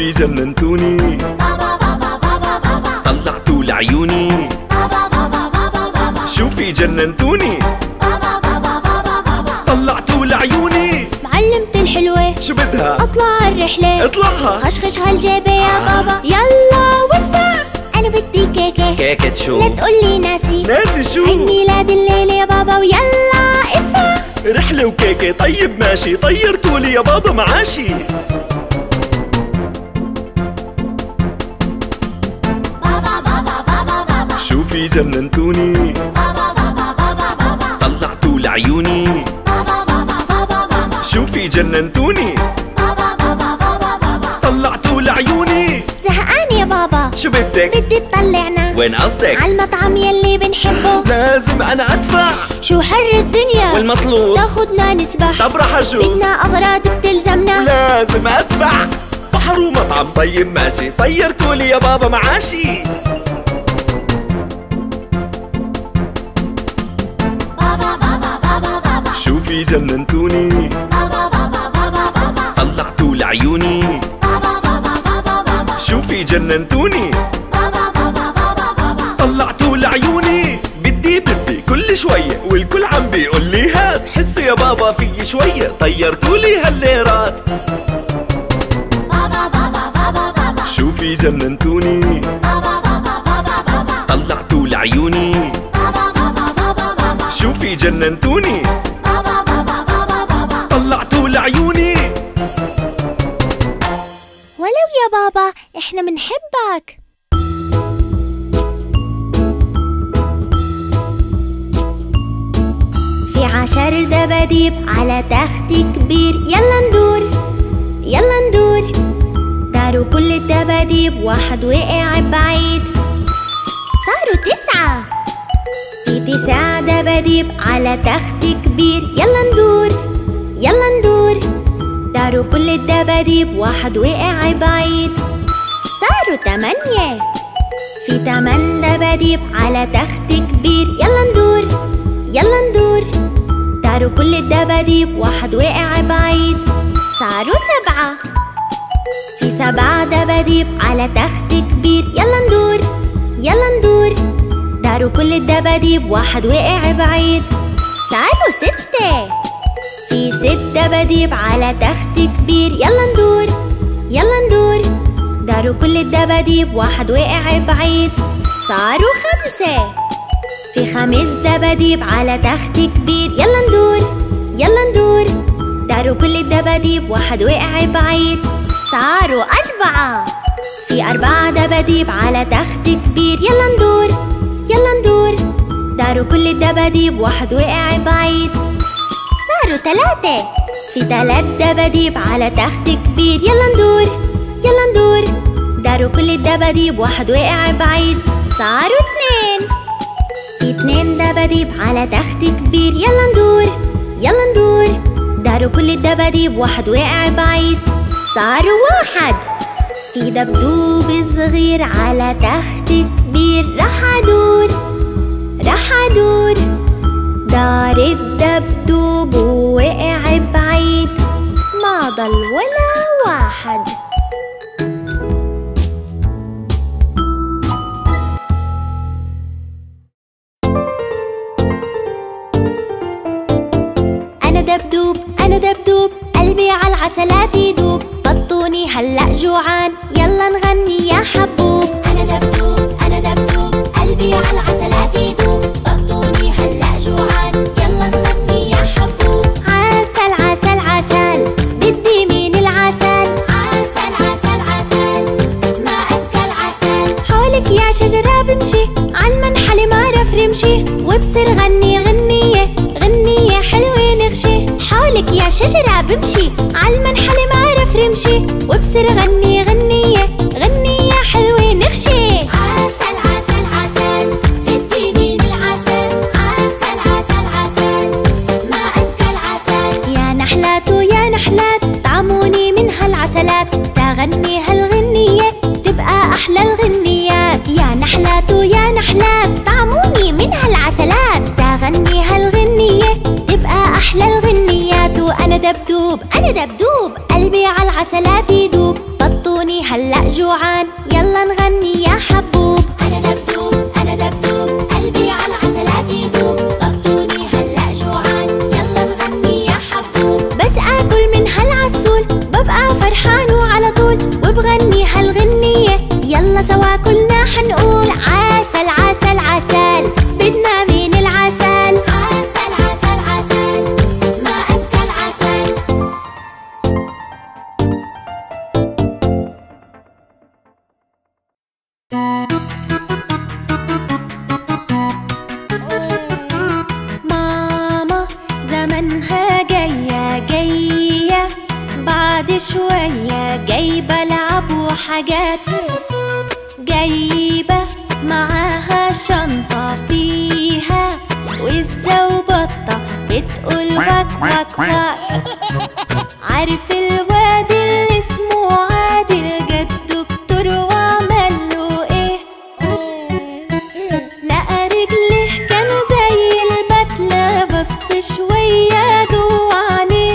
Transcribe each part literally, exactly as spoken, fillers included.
شوفي جننتوني، طلعتوا لعيوني. شوفي جننتوني، طلعتوا لعيوني. معلمتي الحلوة شو بدها؟ اطلع الرحلة. اطلعها. خشخش هالجيبة يا بابا. يلا وادفع. انا بدي كيكة. كيكة شو؟ لا تقولي ناسي. ناسي شو؟ عيد ميلاد الليلة يا بابا ويلا ادفع. رحلة وكيكة طيب ماشي، طيرتولي يا بابا معاشي. شوفي جننتوني، طلعتوا لعيوني. شوفي جننتوني، طلعتوا لعيوني. زهقان يا بابا. شو بدك؟ بدي تطلعنا. وين قصدك؟ عالمطعم يلي بنحبه. لازم أنا أدفع. شو حر الدنيا والمطلوب؟ تاخدنا نسبح. طب رح أشوف. بدنا أغراض بتلزمنا. ولازم أدفع. بحر ومطعم طيب ماشي، طيرتولي يا بابا معاشي. شوفي جننتوني، طلعتوا لعيوني. شوفي جننتوني، طلعتوا لعيوني. بدي بدي كل شوية والكل عم بيقول لي هات. حسوا يا بابا في شوية، طيرتولي هالليرات. شوفي جننتوني، طلعتوا لعيوني. شوفي جننتوني، طلعتوا لعيوني. ولو يا بابا احنا منحبك. في عشر دباديب على تخت كبير. يلا ندور يلا ندور. داروا كل الدباديب، واحد وقع بعيد. صاروا تسعة. في تسع دباديب على تخت كبير. يلا ندور يلا ندور. داروا كل الدباديب، واحد وقع بعيد. صاروا تمانية. في تمن دباديب على تخت كبير. يلا ندور يلا ندور. داروا كل الدباديب، واحد وقع بعيد. صاروا سبعة. في سبع دباديب على تخت كبير. يلا ندور يلا ندور. داروا كل الدباديب، واحد وقع بعيد. صاروا ستة. في ست دباديب على تخت كبير. يلا ندور يلا ندور. داروا كل الدباديب، واحد وقع بعيد. صاروا خمسة. في خمس دباديب على تخت كبير. يلا ندور يلا ندور. داروا كل الدباديب، واحد وقع بعيد. صاروا أربعة. في أربع دباديب على تخت كبير. يلا ندور يلا ندور. داروا كل الدباديب، واحد وقع بعيد. صاروا ثلاثة. في ثلاث دباديب على تخت كبير. يلا ندور يلا ندور. داروا كل الدباديب، واحد وقع بعيد. صاروا اثنين. في اثنين دباديب على تخت كبير. يلا ندور يلا ندور. داروا كل الدباديب، واحد وقع بعيد. صاروا واحد. في دبدوب صغير على تخت كبير. رح أدور رح أدور. دار الدبدوب ووقع بعيد. ما ضل ولا واحد. أنا دبدوب أنا دبدوب. قلبي عالعسلات يدوب. بطوني هلأ جوعان. يلا نغني يا حبوب. أنا دبدوب أنا دبدوب. قلبي عالعسلات يدوب. بطوني هلأ جوعان. يلا نغني يا حبوب. عسل عسل عسل. بدي مين العسل؟ عسل عسل عسل. ما أزكى العسل. حولك يا شجرة بمشي. عالمنحل ما عرف رمشي. وبصير غني غنية غنية حلوة نغشي. حولك يا شجرة بمشي. عالمنحل ما عرف رمشي. وبصير غني غنية غنية حلوة نغشي. عسل عسل عسل. بدي مين العسل؟ عسل عسل عسل. ما أزكى العسل. يا نحلات ويا نحلات. طعموني من هالعسلات. تغني هالغنية تبقى أحلى الغنيات. يا نحلات ويا نحلات. طعموني من هالعسلات. تغني هالغنية تبقى أحلى الغنيات. وأنا دبدوب أنا دبدوب. قلبي عالعسلات يدوب. بطوني هلأ جوعان، يلا نغني يا حبوب. أنا دبدوب أنا دبدوب قلبي على العسلات يدوب، بطوني هلأ جوعان يلا نغني يا حبوب. بس آكل من هالعسول ببقى فرحان وعلى طول، وبغني هالغنية يلا سوا كلنا حنقول عسل عسل عسل، بدنا من العسل. عسل عسل عسل ما أزكى العسل. ماما زمنها جاية جاية بعد شوية، جايبة لعب وحاجات، جايبة معاها شنطة فيها وزة وبطة بتقول واك واك واك. عارف الواد اللي اسمه عادل جه الدكتور وعمل له ايه؟ لقى رجله كانوا زي البتلة، بص شوية جوا عينيه،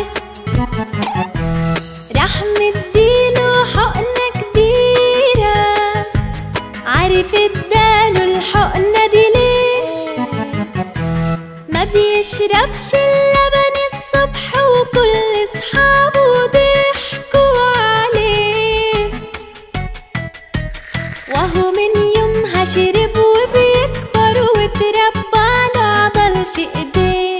راح مديله حقنة كبيرة. عارف اداله الحقنة دي ليه؟ ما بيشربش اللبن الصبح وكل اصحابه ضحكوا عليه، وهو من يومها شرب وبيكبر وتربى على عضل في ايديه.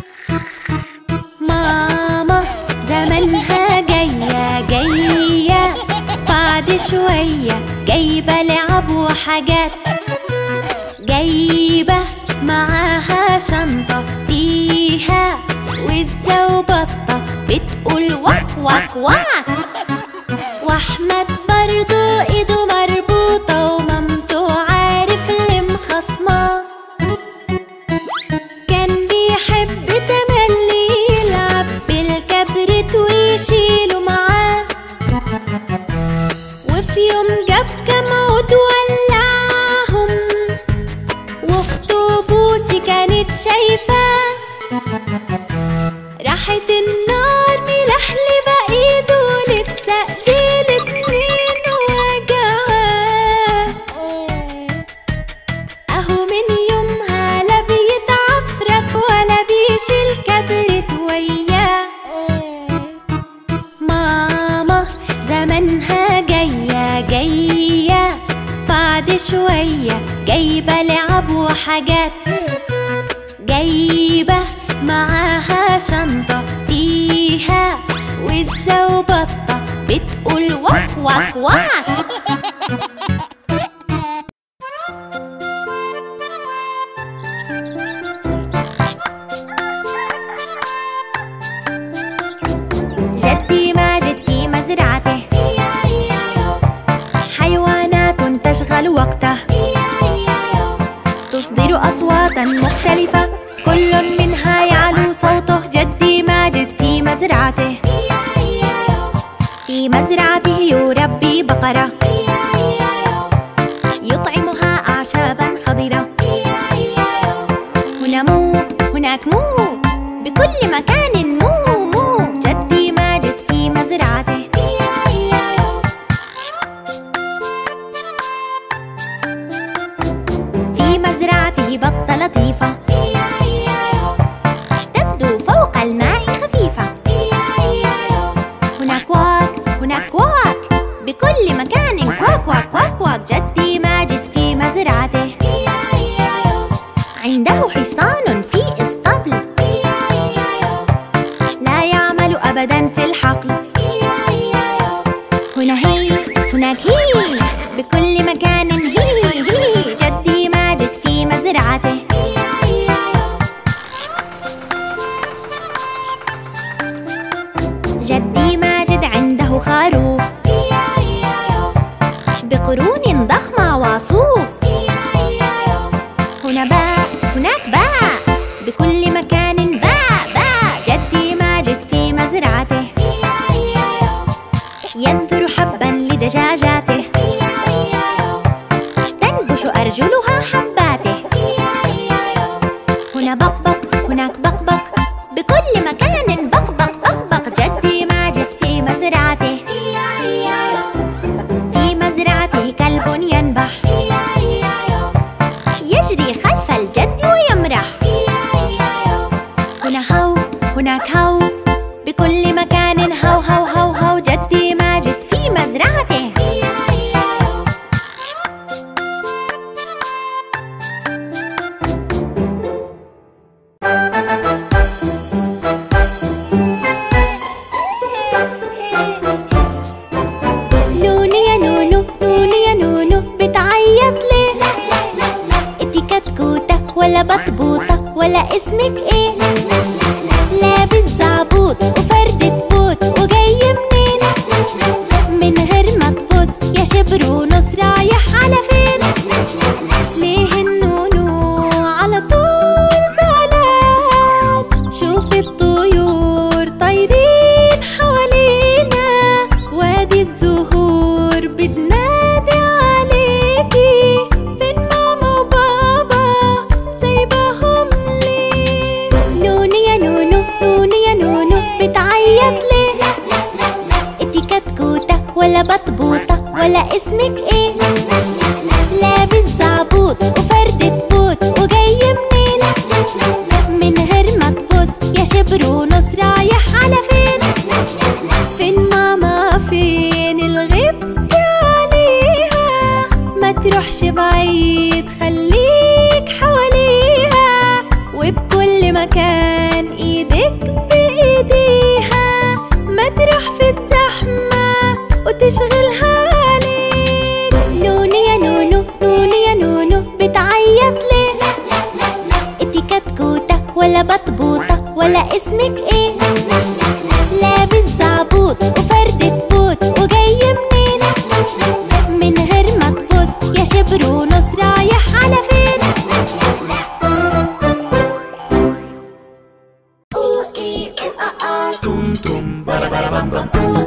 ماما زمنها جاية جاية بعد شوية، جايبة لعب وحاجات، جايبة معاها شنطة فيها وزة وبطة بتقول واك واك واك. واحمد برضو ايده مربوطة ومامته عارف اللي مخصماه، كان بيحب تملي يلعب بالكبريت ويشيله معاه، وفي يوم جاب كام عود ولعهم، واخته بوسي كانت شايفاه، راحت النار ملحلبة ايده لسه ايديه الاتنين وجعاه. اهو من يومها لا بيتعفرك ولا بيشيل كبرت وياه. ماما زمنها جاية جاية بعد شوية، جايبة لعب وحاجات، جايبة معاها شنطة فيها وزة وبطة بتقول واك واك واك. جدي ماجد في مزرعته حيوانات تشغل وقته، تصدر أصواتا مختلفة كل منها يعلو صوته. جدي ماجد في مزرعته في مزرعته يربي بقرة، يطعمها أعشابا خضرة. هنا مو هناك مو بكل مكان مو مو. جدي ماجد في مزرعته في مزرعته بطة لطيفة تبدو فوق الماء خفيفة. هناك واك هناك واك بكل مكان كواك واك واك واك. جدي ماجد في مزرعته عنده حصان في اسطبل، لا يعمل أبدا في الحقل. هنا هي هناك هي بكل مكان هي هي. جدي ماجد في مزرعته جدي ماجد عنده خروف بقرون ضخمة وصوف. هنا باء هناك باء بكل مكان باء باء. جدي ماجد في مزرعته ينثر حبا لدجاجاته، تنبش أرجلها حباته. هنا بقبق هناك بقبق بكل مكان بقبق بقبق. جدي ماجد في مزرعته في هناك هو بكل مكان، هو هو هو هو جدي ماجد في مزرعته. نونو يا نونو، نونو يا نونو بتعيط ليه؟ انتي كتكوتة ولا بطبوطة ولا اسمك ايه؟ لابس زعبوط وفردة بوت وجاي منين؟ من غير ما تبص يا شبر ونص رايح على فين؟ ليه النونو على طول زعلان؟ شوف الطيور طايرين حوالينا، وادي الزهور بتنادي عليكي، فين ماما وبابا سايباهم ليه؟ نونو يا نونو، نونو يا نونو بتعيط ليه؟ انتي كتكوتة ولا بطبوطة ولا اسمك ايه؟ لابس زعبوط وفردة بوت وجاي منين؟ من غير ما تبص يا شبر ونص رايح على فين؟ فين ماما فين الغبت عليها؟ ما تروحش بعيد خليك حواليها، وبكل مكان ايدك بايديها، ما تروح في الزحمة وتشغلها عليك. نونو يا نونو، نونو يا نونو بتعيط ليه؟ انتي كتكوتة ولا بطبوطة ولا اسمك ايه؟ لابس زعبوط وفردة بوت وجاي منين؟ من غير ما تبص يا شبر ونص رايح على فين؟ توم توم برا برا بام بام.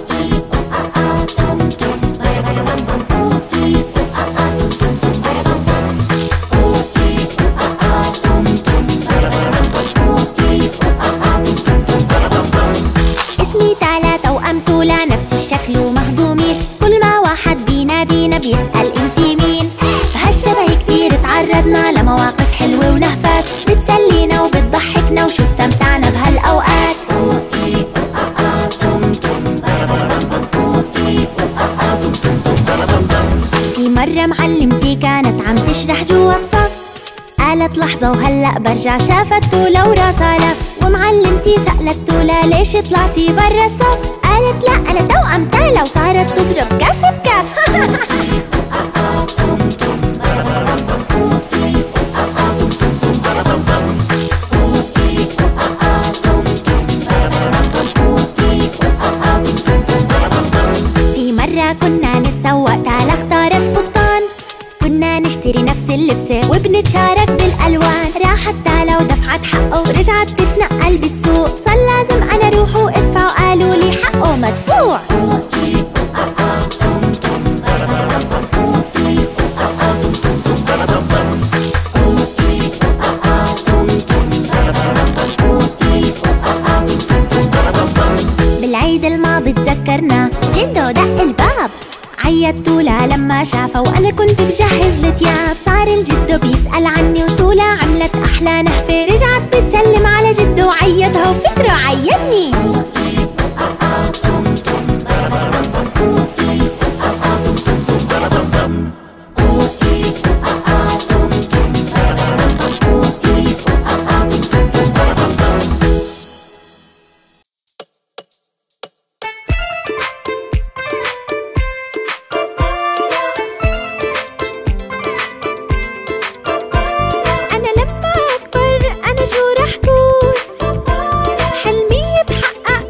اسمي تالا توأم تولا نفس الشكل ومهضومين، كل ما واحد بينادينا بيسأل انتي مين؟ بهالشبه كتير تعرضنا لمواقف حلوة ونهفات، بتسلينا وبتضحكنا وشو استمتعنا بهالأوقات. في مرة معلمتي كانت عم تشرح جوا الصف، قالت لحظة وهلأ برجع شافت تولا وراسها لف، ومعلمتي سألت تولا ليش طلعتي برا الصف؟ قالت لا أنا توأم تالا، وصارت تضرب كف بكف. في مرة كنا نتسوق، تالا اختارت فستان، كنا نشتري نفس اللبسة وبنتشارك بالألوان، راحت تالا ودفعت حقه ورجعت تتنقل بالسوق، صار لازم أنا روح وادفع، وقالوا لي حقه مدفوع. بالعيد الماضي تذكرنا جدو دق الباب، عيط تولا لما شافه وأنا كنت بجهز التياب، صار الجدو بيسأل عني وتولا عملت أحلى نهفة، رجعت بتسلم على جدو وعيطها وفكره عيطني. أنا لما أكبر أنا شو رح كون؟ حلمي يتحقق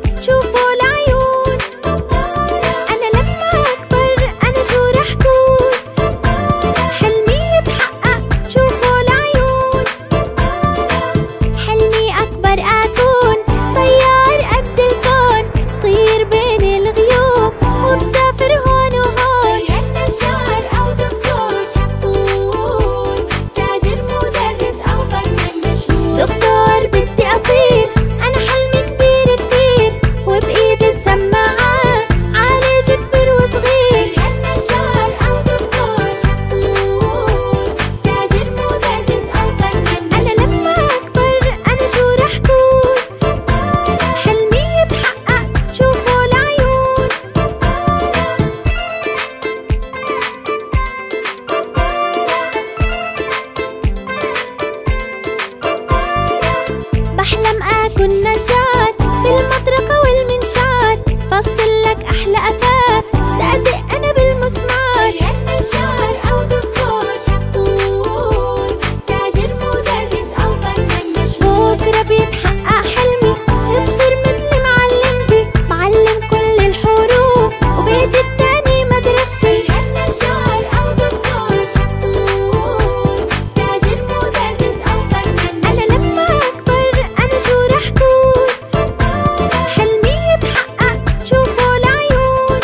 بالمطرقة والمنشار فصل لك أحلى أثاث. دقدق أنا بالمسمار يا نجار أو دكتور شطور، تاجر مدرس أو فنان مشهور. بكرة بيتحقق حلمي بصير مثل معلمتي، معلم كل الحروف وبيت التاني مدرستي. يا نجار أو دكتور شطور، تاجر مدرس أو فنان. أنا لما أكبر أنا شو رح كون؟ حلمي يتحقق شوفوا العيون.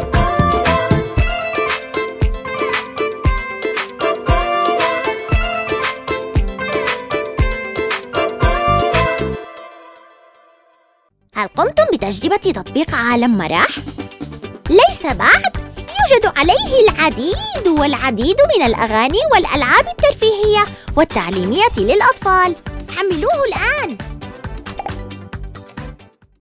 هل قمتم بتجربة تطبيق عالم مرح؟ ليس بعد، يوجد عليه العديد والعديد من الأغاني والألعاب الترفيهية والتعليمية للأطفال. حملوه الآن.